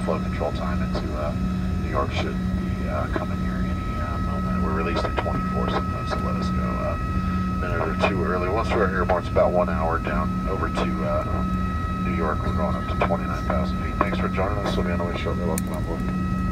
flow control time into New York should be coming here any moment. We're released at 24, sometimes to let us go a minute or two early. Once we're airborne, it's about 1 hour down over to New York. We're going up to 29,000 feet. Thanks for joining us. We'll be on the way shortly. Welcome on board.